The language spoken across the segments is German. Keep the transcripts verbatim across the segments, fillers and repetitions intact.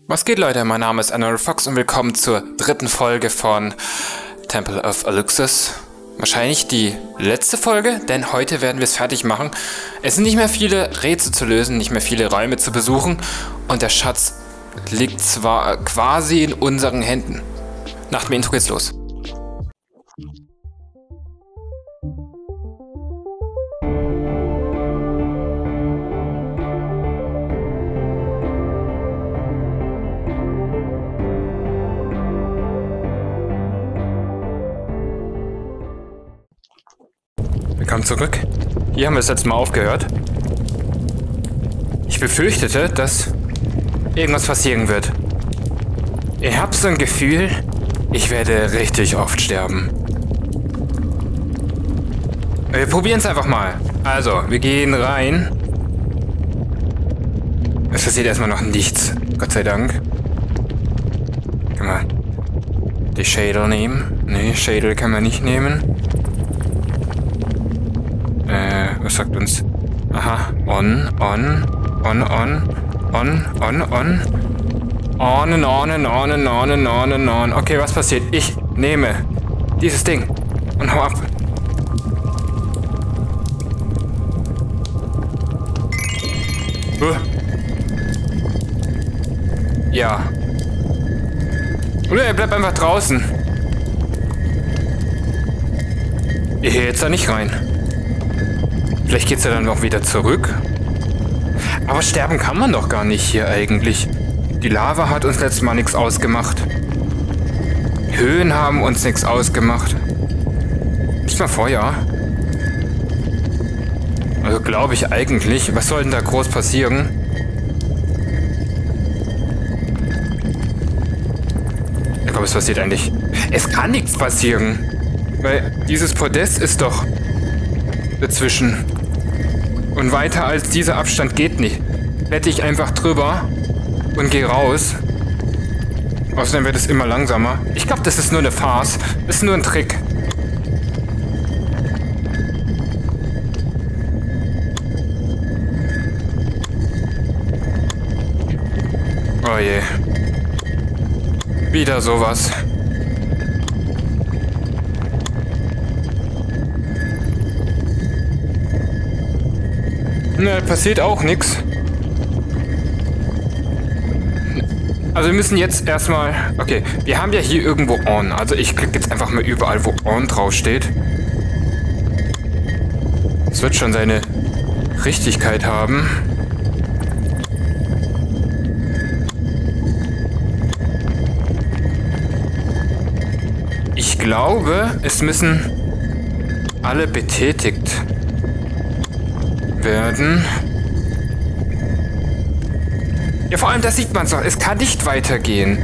Was geht, Leute? Mein Name ist Anna Fox und willkommen zur dritten Folge von Temple of Aluxis. Wahrscheinlich die letzte Folge, denn heute werden wir es fertig machen. Es sind nicht mehr viele Rätsel zu lösen, nicht mehr viele Räume zu besuchen und der Schatz liegt zwar quasi in unseren Händen. Nach dem Intro geht's los. Willkommen zurück. Hier haben wir das letzte Mal aufgehört. Ich befürchtete, dass irgendwas passieren wird. Ich habe so ein Gefühl, ich werde richtig oft sterben. Wir probieren es einfach mal. Also, wir gehen rein. Es passiert erstmal noch nichts. Gott sei Dank. Kann man die Schädel nehmen? Nee, Schädel kann man nicht nehmen. Äh, was sagt uns? Aha, on, on, on, on, on, on, on. On and on and on and on and on and on. Okay, was passiert? Ich nehme dieses Ding und hau ab. Uh. Ja. Oder er bleibt einfach draußen. Ich gehe jetzt da nicht rein. Vielleicht geht's ja dann noch wieder zurück. Aber sterben kann man doch gar nicht hier eigentlich. Die Lava hat uns letztes Mal nichts ausgemacht. Höhen haben uns nichts ausgemacht. Nicht mal Feuer. Also glaube ich eigentlich. Was soll denn da groß passieren? Ich glaube, es passiert eigentlich. Es kann nichts passieren. Weil dieses Podest ist doch dazwischen. Und weiter als dieser Abstand geht nicht. Bette ich einfach drüber und gehe raus. Außerdem wird es immer langsamer. Ich glaube, das ist nur eine Farce. Das ist nur ein Trick. Oh je. Wieder sowas. Ne, passiert auch nichts. Also wir müssen jetzt erstmal... Okay, wir haben ja hier irgendwo On. Also ich klicke jetzt einfach mal überall, wo On draufsteht. Es wird schon seine Richtigkeit haben. Ich glaube, es müssen alle betätigt werden. Ja, vor allem, das sieht man doch. Es kann nicht weitergehen.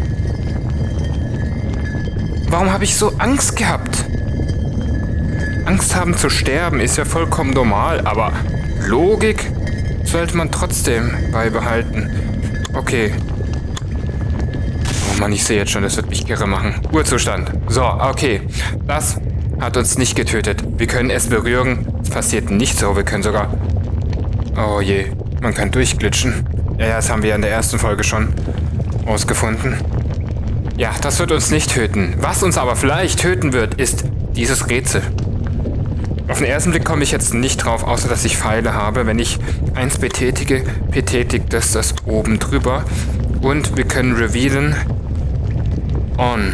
Warum habe ich so Angst gehabt? Angst haben zu sterben ist ja vollkommen normal, aber Logik sollte man trotzdem beibehalten. Okay. Oh Mann, ich sehe jetzt schon, das wird mich irre machen. Urzustand. So, okay. Das hat uns nicht getötet. Wir können es berühren. Es passiert nicht so. Wir können sogar... Oh je, man kann durchglitschen. Ja, ja, das haben wir ja in der ersten Folge schon ausgefunden. Ja, das wird uns nicht töten. Was uns aber vielleicht töten wird, ist dieses Rätsel. Auf den ersten Blick komme ich jetzt nicht drauf, außer dass ich Pfeile habe. Wenn ich eins betätige, betätigt das das oben drüber. Und wir können revealen On.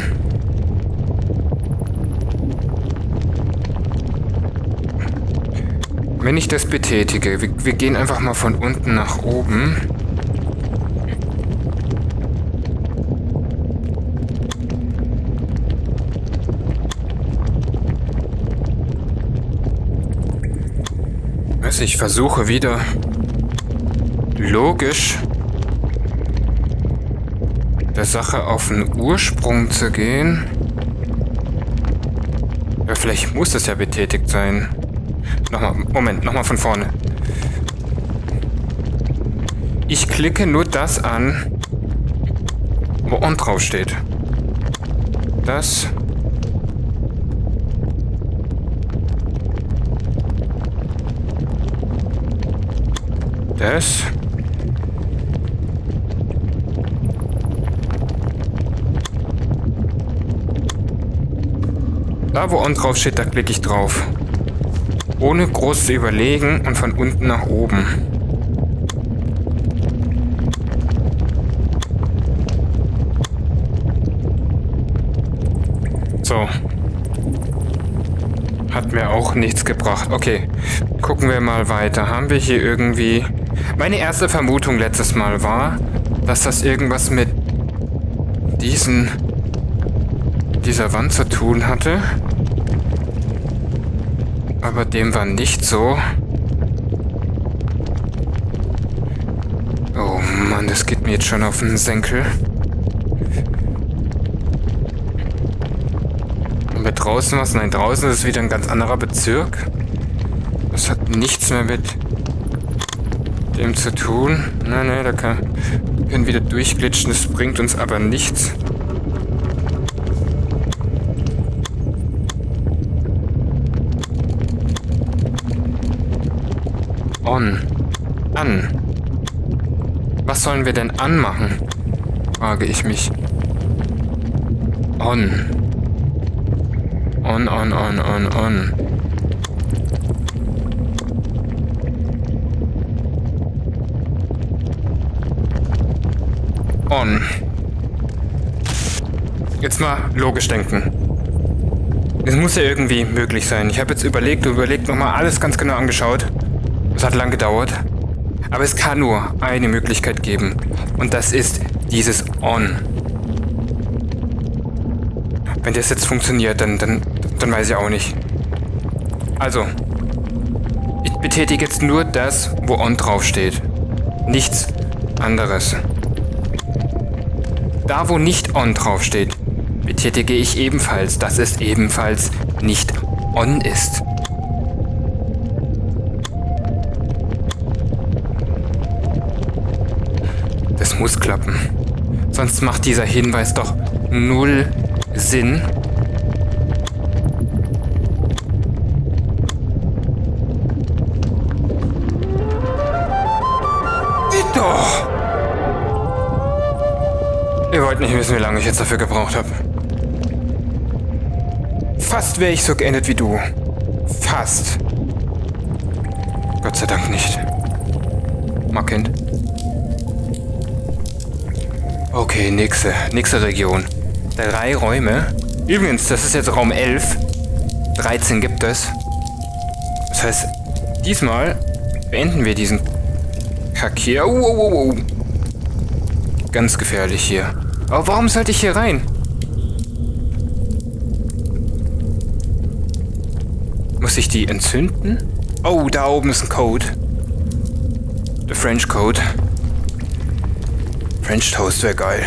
Wenn ich das betätige, wir, wir gehen einfach mal von unten nach oben. Also ich versuche wieder logisch der Sache auf den Ursprung zu gehen. Ja, vielleicht muss das ja betätigt sein. Nochmal, Moment, nochmal von vorne. Ich klicke nur das an, wo On drauf steht. Das. Das. Da, wo on drauf steht, da klicke ich drauf. Ohne groß zu überlegen und von unten nach oben. So. Hat mir auch nichts gebracht. Okay, gucken wir mal weiter. Haben wir hier irgendwie... Meine erste Vermutung letztes Mal war, dass das irgendwas mit diesen... dieser Wand zu tun hatte. Aber dem war nicht so. Oh Mann, das geht mir jetzt schon auf den Senkel. Haben wir draußen was? Nein, draußen ist es wieder ein ganz anderer Bezirk. Das hat nichts mehr mit dem zu tun. Nein, nein, da kann, können wir wieder durchglitschen. Das bringt uns aber nichts. On. An. Was sollen wir denn anmachen? Frage ich mich. On. On, on, on, on, on. On. Jetzt mal logisch denken. Es muss ja irgendwie möglich sein. Ich habe jetzt überlegt und überlegt, nochmal alles ganz genau angeschaut. Es hat lang gedauert. Aber es kann nur eine Möglichkeit geben. Und das ist dieses On. Wenn das jetzt funktioniert, dann, dann, dann weiß ich auch nicht. Also, ich betätige jetzt nur das, wo On draufsteht. Nichts anderes. Da, wo nicht On draufsteht, betätige ich ebenfalls, dass es ebenfalls nicht On ist. Das muss klappen. Sonst macht dieser Hinweis doch null Sinn. Doch! Ihr wollt nicht wissen, wie lange ich jetzt dafür gebraucht habe. Fast wäre ich so geendet wie du. Fast. Gott sei Dank nicht. Mag Kind. Okay, nächste, nächste Region. Drei Räume. Übrigens, das ist jetzt Raum elf. dreizehn gibt es. Das heißt, diesmal beenden wir diesen Kack hier. Oh, oh, oh, oh. Ganz gefährlich hier. Aber warum sollte ich hier rein? Muss ich die entzünden? Oh, da oben ist ein Code. Der French Code. French Toast wäre geil.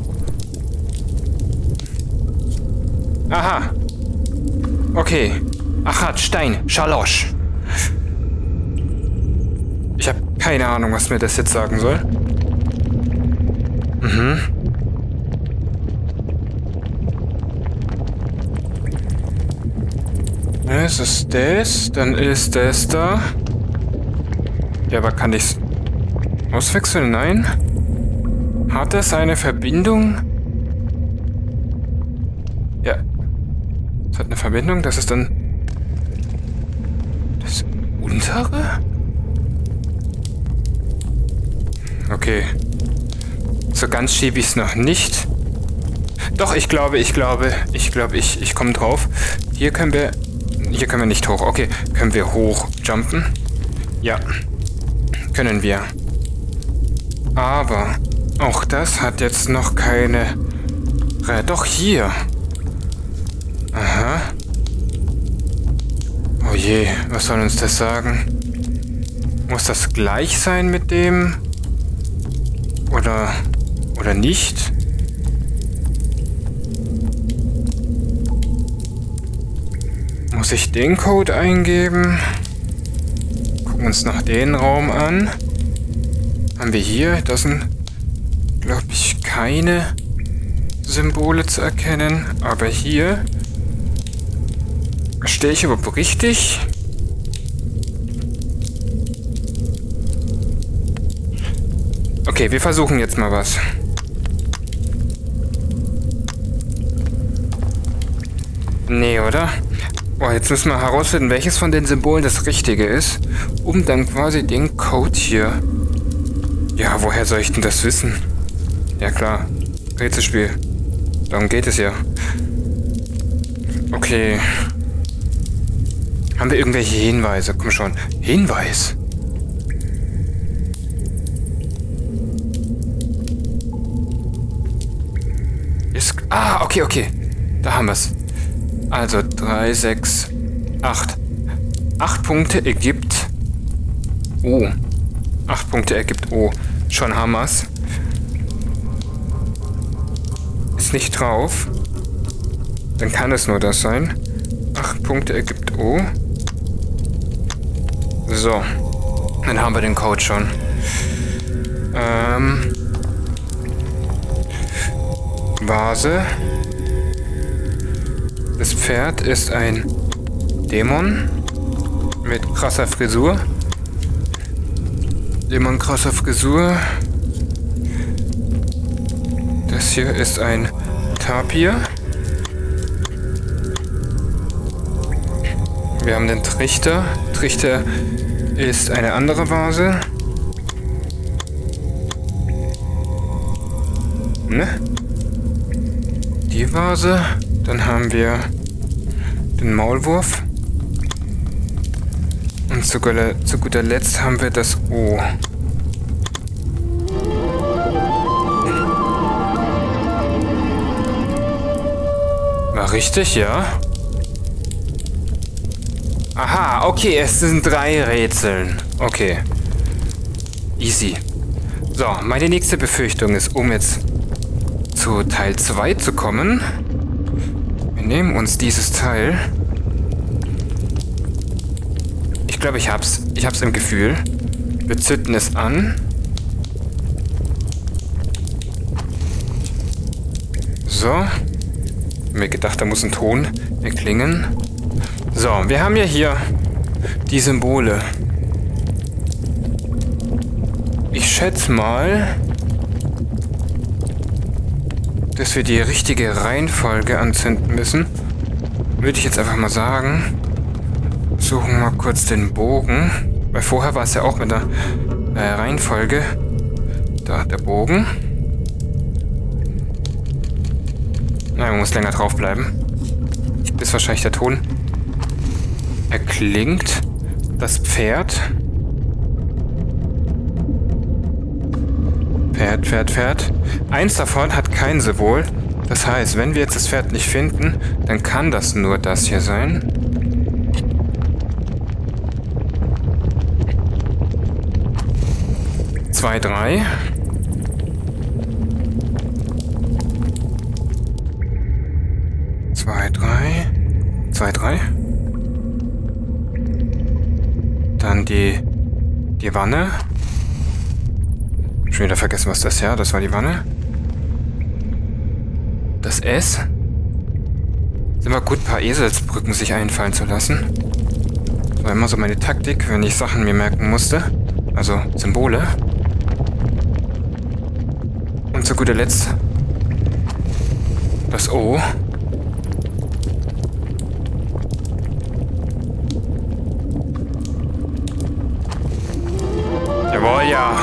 Aha. Okay. Achat, Stein, Schalosch. Ich habe keine Ahnung, was mir das jetzt sagen soll. Mhm. Es ist das, dann ist das da. Ja, aber kann ich's auswechseln? Nein. Hat es eine Verbindung? Ja. Es hat eine Verbindung, das ist dann das untere? Okay. So ganz schiebe ich es noch nicht. Doch, ich glaube, ich glaube, ich glaube, ich, ich komme drauf. Hier können wir, hier können wir nicht hoch. Okay, können wir hochjumpen? Ja, können wir. Aber auch das hat jetzt noch keine... Re Doch, hier. Aha. Oh je, was soll uns das sagen? Muss das gleich sein mit dem? Oder... Oder nicht? Muss ich den Code eingeben? Gucken uns noch den Raum an. Haben wir hier, das sind, glaube ich, keine Symbole zu erkennen. Aber hier stehe ich überhaupt richtig? Okay, wir versuchen jetzt mal was. Nee, oder? Oh, jetzt müssen wir herausfinden, welches von den Symbolen das Richtige ist, um dann quasi den Code hier... Ja, woher soll ich denn das wissen? Ja klar, Rätselspiel. Darum geht es ja. Okay. Haben wir irgendwelche Hinweise? Komm schon. Hinweis? Ist... Ah, okay, okay. Da haben wir es. Also drei, sechs, acht. Acht Punkte ergibt O. Acht Punkte ergibt O. Schon haben wir's. Ist nicht drauf. Dann kann es nur das sein. Acht Punkte ergibt O. So. Dann haben wir den Code schon. Ähm. Vase. Das Pferd ist ein Dämon mit krasser Frisur. Dämon krasser Frisur. Das hier ist ein Tapir. Wir haben den Trichter. Trichter ist eine andere Vase. Ne? Die Vase. Dann haben wir den Maulwurf. Und zu guter, zu guter Letzt haben wir das O. War richtig, ja? Aha, okay, es sind drei Rätseln. Okay. Easy. So, meine nächste Befürchtung ist, um jetzt zu Teil zwei zu kommen. Wir nehmen uns dieses Teil. Ich glaube, ich hab's. Ich hab's im Gefühl. Wir zünden es an. So. Ich hab mir gedacht, da muss ein Ton erklingen. So, wir haben ja hier die Symbole. Ich schätze mal, dass wir die richtige Reihenfolge anzünden müssen. Würde ich jetzt einfach mal sagen. Suchen wir mal kurz den Bogen. Weil vorher war es ja auch mit der äh, Reihenfolge. Da, der Bogen. Nein, man muss länger draufbleiben. Bis wahrscheinlich der Ton erklingt. Das Pferd. Pferd, Pferd, Pferd. Eins davon hat kein Symbol. Das heißt, wenn wir jetzt das Pferd nicht finden, dann kann das nur das hier sein. Zwei, drei. Zwei, drei. Zwei, drei. Dann die, die Wanne. Schon wieder vergessen, was das ist. Ja, das war die Wanne. Das S. Ist immer gut, ein paar Eselsbrücken sich einfallen zu lassen. Das war immer so meine Taktik, wenn ich Sachen mir merken musste. Also Symbole. Und zu guter Letzt das O. Jawohl, ja.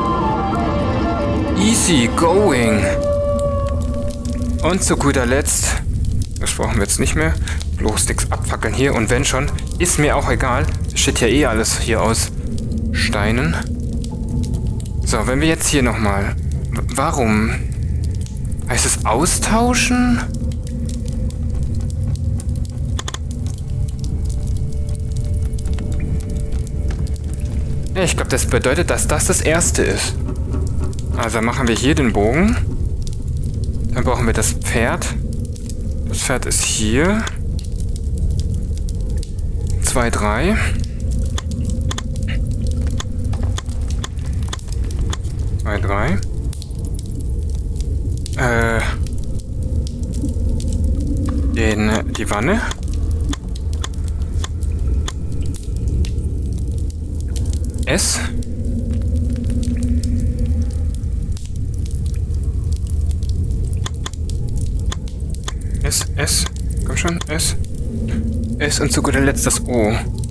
Easy going. Und zu guter Letzt, das brauchen wir jetzt nicht mehr, bloß nichts abfackeln hier. Und wenn schon, ist mir auch egal. Das steht ja eh alles hier aus Steinen. So, wenn wir jetzt hier nochmal... Warum? Heißt es austauschen? Ja, ich glaube, das bedeutet, dass das das erste ist. Also machen wir hier den Bogen. Dann brauchen wir das Pferd. Das Pferd ist hier. Zwei, drei. Zwei, drei. Äh. Den, die Wanne. S. S, S. Komm schon, S. S und zu guter Letzt das O.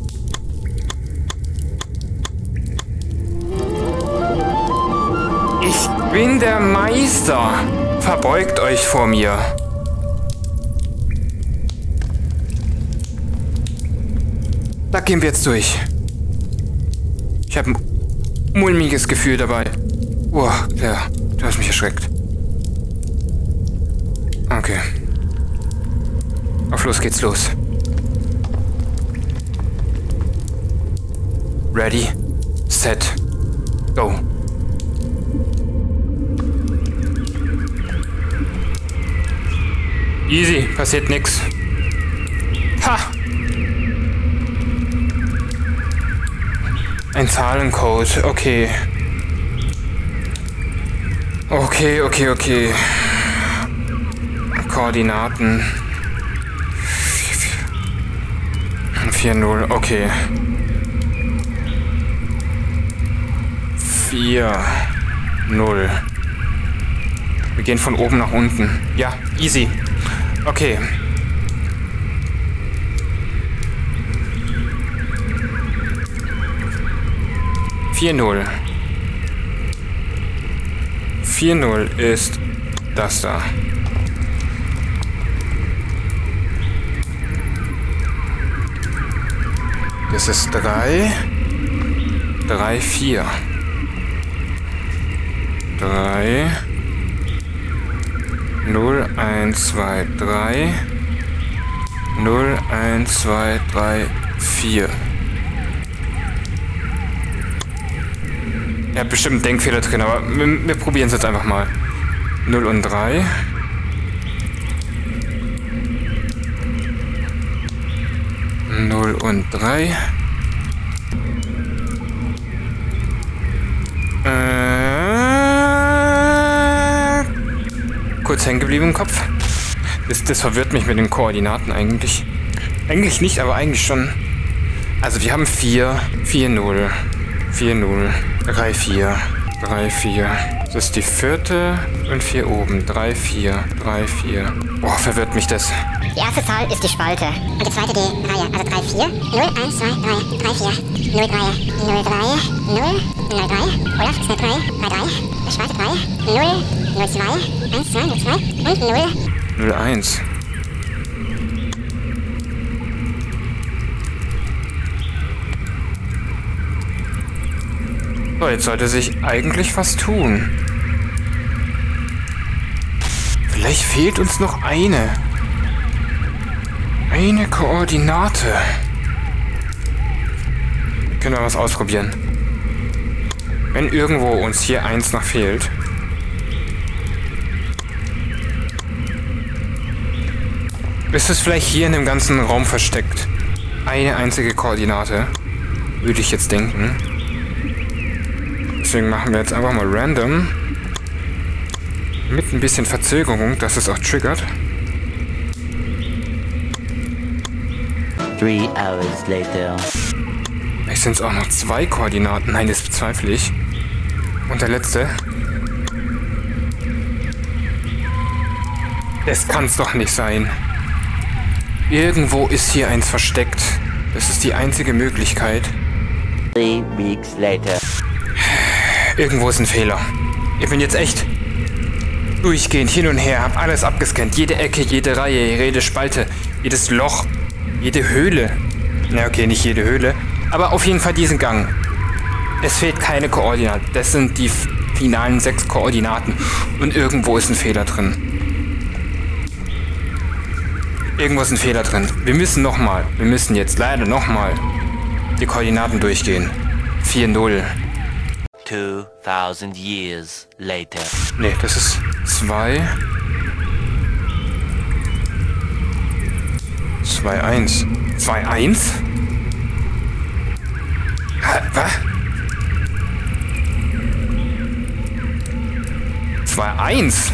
Ich bin der Meister. Verbeugt euch vor mir. Da gehen wir jetzt durch. Ich habe ein mulmiges Gefühl dabei. Boah, ja, du hast mich erschreckt. Okay. Auf los geht's los. Ready, set, go. Easy, passiert nix. Ha! Ein Zahlencode, okay. Okay, okay, okay. Koordinaten. vier null, okay. vier null. Wir gehen von oben nach unten. Ja, easy. Okay. vier null. vier null ist das da. Das ist drei. drei, vier. drei. null, eins, zwei, drei. null, eins, zwei, drei, vier. Er hat bestimmt einen Denkfehler drin, aber wir, wir probieren es jetzt einfach mal. null und drei. null und drei. Äh, kurz hängen geblieben im Kopf. Das, das verwirrt mich mit den Koordinaten eigentlich. Eigentlich nicht, aber eigentlich schon. Also wir haben vier, vier, null. vier null. drei vier. drei vier. Das ist die vierte und vier oben. drei vier. drei vier. Boah, verwirrt mich das. Die erste Zahl ist die Spalte. Und die zweite die Reihe. Also drei vier. null, eins, zwei, drei, drei vier. null drei. null drei. null. null drei. Olaf ist eine drei. drei drei. Die Spalte drei. null. null zwei. eins zwei. null zwei. Und null. null eins. So, jetzt sollte sich eigentlich was tun. Vielleicht fehlt uns noch eine. Eine Koordinate. Können wir was ausprobieren. Wenn irgendwo uns hier eins noch fehlt. Ist es vielleicht hier in dem ganzen Raum versteckt? Eine einzige Koordinate. Würde ich jetzt denken. Deswegen machen wir jetzt einfach mal random. Mit ein bisschen Verzögerung, dass es auch triggert. Three hours later. Vielleicht sind es auch noch zwei Koordinaten. Nein, das bezweifle ich. Und der letzte. Das kann's doch nicht sein. Irgendwo ist hier eins versteckt. Das ist die einzige Möglichkeit. Three weeks later. Irgendwo ist ein Fehler. Ich bin jetzt echt durchgehend hin und her, hab alles abgescannt. Jede Ecke, jede Reihe, jede Spalte, jedes Loch, jede Höhle. Na okay, nicht jede Höhle, aber auf jeden Fall diesen Gang. Es fehlt keine Koordinate. Das sind die finalen sechs Koordinaten. Und irgendwo ist ein Fehler drin. Irgendwo ist ein Fehler drin. Wir müssen nochmal, wir müssen jetzt leider nochmal die Koordinaten durchgehen. vier null. Two thousand years later. Ne, das ist zwei. zwei eins. zwei eins? Was? zwei eins?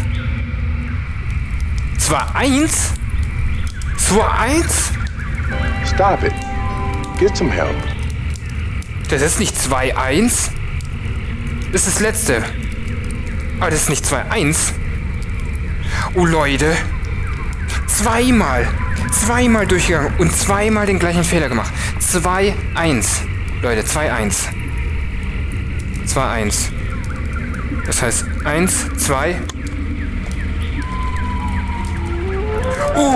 zwei eins? zwei eins? Stop it. Get some help. Das ist nicht zwei eins. Das ist das letzte. Aber das ist nicht zwei eins. Oh Leute. Zweimal. zweimal durchgegangen und zweimal den gleichen Fehler gemacht. zwei eins. Leute, zwei eins. zwei eins. Das heißt eins, zwei. Uh!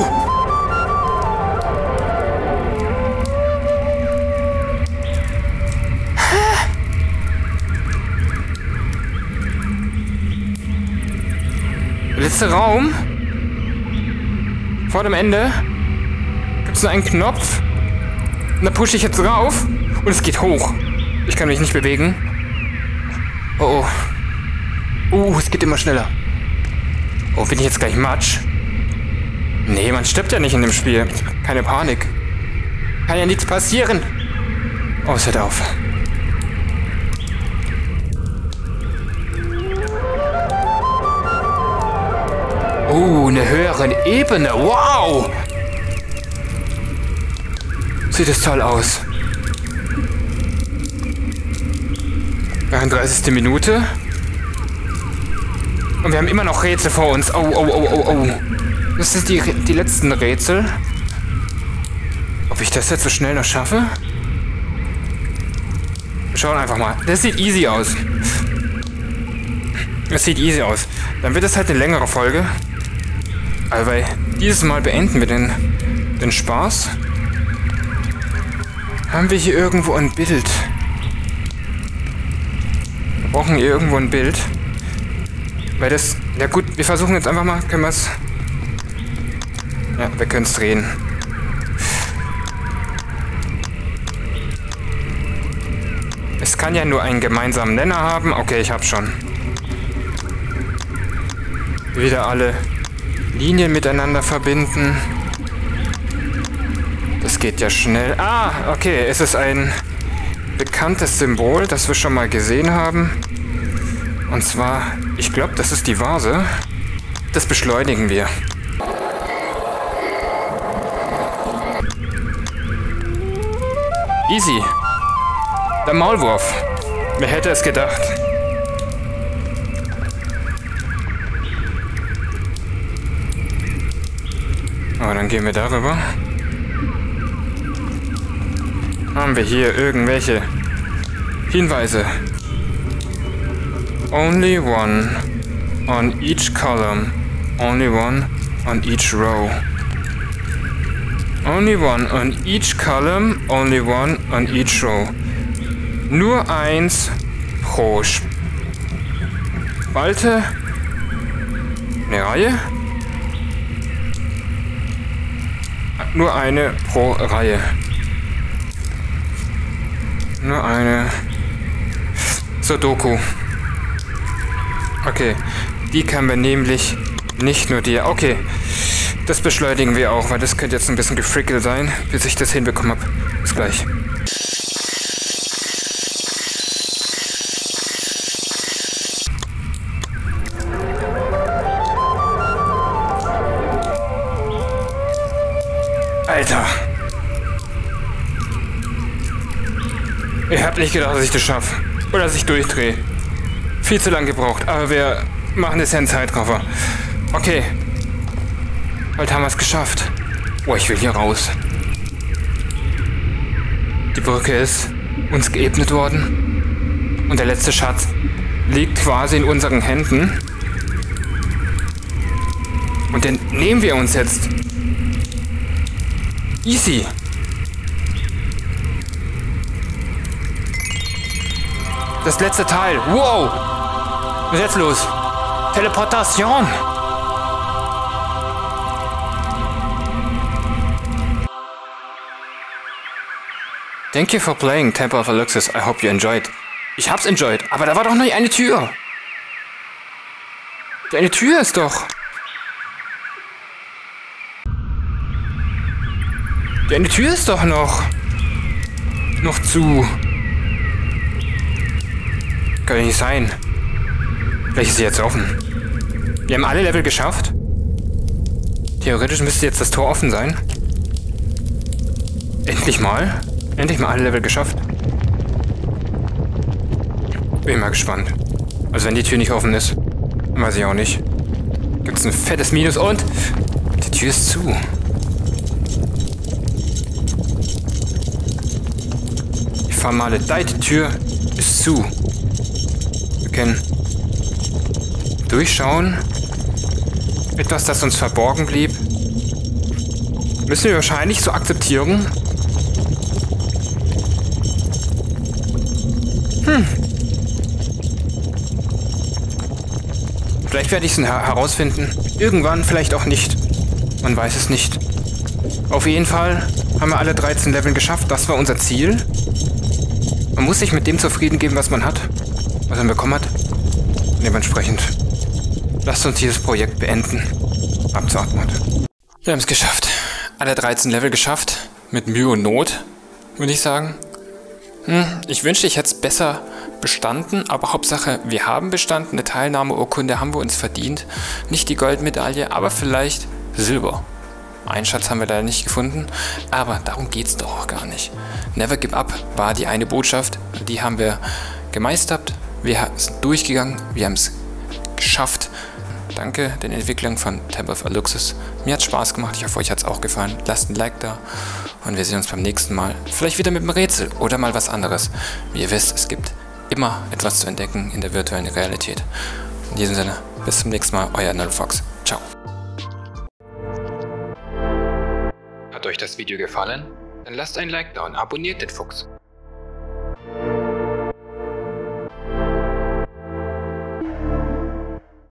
Letzter Raum. Vor dem Ende gibt es nur einen Knopf. Und da pushe ich jetzt drauf und es geht hoch. Ich kann mich nicht bewegen. Oh oh. Uh, es geht immer schneller. Oh, bin ich jetzt gleich Matsch? Nee, man stirbt ja nicht in dem Spiel. Keine Panik. Kann ja nichts passieren. Oh, es hört auf. Oh, eine höhere Ebene. Wow! Sieht das toll aus. dreiunddreißigste Minute. Und wir haben immer noch Rätsel vor uns. Oh, oh, oh, oh, oh. Das sind die, die letzten Rätsel. Ob ich das jetzt so schnell noch schaffe? Wir schauen einfach mal. Das sieht easy aus. Das sieht easy aus. Dann wird es halt eine längere Folge. Aber dieses Mal beenden wir den, den Spaß. Haben wir hier irgendwo ein Bild? Wir brauchen hier irgendwo ein Bild. Weil das... Ja gut, wir versuchen jetzt einfach mal. Können wir es... Ja, wir können es drehen. Es kann ja nur einen gemeinsamen Nenner haben. Okay, ich hab's schon. Wieder alle Linien miteinander verbinden. Das geht ja schnell. Ah, okay, es ist ein bekanntes Symbol, das wir schon mal gesehen haben. Und zwar, ich glaube, das ist die Vase. Das beschleunigen wir. Easy. Der Maulwurf. Wer hätte es gedacht? Aber dann gehen wir darüber. Haben wir hier irgendwelche Hinweise? Only one on each column. Only one on each row. Only one on each column. Only one on each row. Nur eins pro Spalte. Eine Reihe. Nur eine pro Reihe. Nur eine Sudoku. Okay. Die kann wir nämlich nicht nur dir. Okay. Das beschleunigen wir auch, weil das könnte jetzt ein bisschen gefrickelt sein, bis ich das hinbekommen habe. Bis gleich. Alter. Ich hab nicht gedacht, dass ich das schaffe. Oder dass ich durchdrehe. Viel zu lang gebraucht. Aber wir machen das ja in Zeitraffer. Okay. Bald haben wir es geschafft. Oh, ich will hier raus. Die Brücke ist uns geebnet worden. Und der letzte Schatz liegt quasi in unseren Händen. Und den nehmen wir uns jetzt. Easy. Das letzte Teil. Wow. Was ist jetzt los? Teleportation. Thank you for playing Temple of Aluxis. I hope you enjoyed. Ich hab's enjoyed, aber da war doch noch eine Tür. Die eine Tür ist doch. Die eine Tür ist doch noch. Noch zu. Kann ja nicht sein. Vielleicht ist sie jetzt offen. Wir haben alle Level geschafft. Theoretisch müsste jetzt das Tor offen sein. Endlich mal. Endlich mal alle Level geschafft. Bin mal gespannt. Also wenn die Tür nicht offen ist, weiß ich auch nicht. Gibt es ein fettes Minus und die Tür ist zu. vermaledeite Tür ist zu. Wir können durchschauen. Etwas, das uns verborgen blieb. Müssen wir wahrscheinlich so akzeptieren. Hm. Vielleicht werde ich es her herausfinden. Irgendwann, vielleicht auch nicht. Man weiß es nicht. Auf jeden Fall haben wir alle dreizehn Level geschafft. Das war unser Ziel. Man muss sich mit dem zufrieden geben, was man hat. Was man bekommen hat. Dementsprechend lasst uns dieses Projekt beenden. Ab zur Abmord. Wir haben es geschafft. Alle dreizehn Level geschafft. Mit Mühe und Not, würde ich sagen. Hm, ich wünschte, ich hätte es besser bestanden, aber Hauptsache, wir haben bestanden. Eine Teilnahmeurkunde haben wir uns verdient. Nicht die Goldmedaille, aber vielleicht Silber. Einen Schatz haben wir leider nicht gefunden, aber darum geht es doch auch gar nicht. Never give up war die eine Botschaft, die haben wir gemeistert. Wir sind durchgegangen, wir haben es geschafft. Danke den Entwicklern von Temple of Aluxis. Mir hat Spaß gemacht, ich hoffe, euch hat es auch gefallen. Lasst ein Like da und wir sehen uns beim nächsten Mal. Vielleicht wieder mit einem Rätsel oder mal was anderes. Wie ihr wisst, es gibt immer etwas zu entdecken in der virtuellen Realität. In diesem Sinne, bis zum nächsten Mal, euer nullfox. Ciao. Hat euch das Video gefallen? Dann lasst ein Like da und abonniert den Fuchs.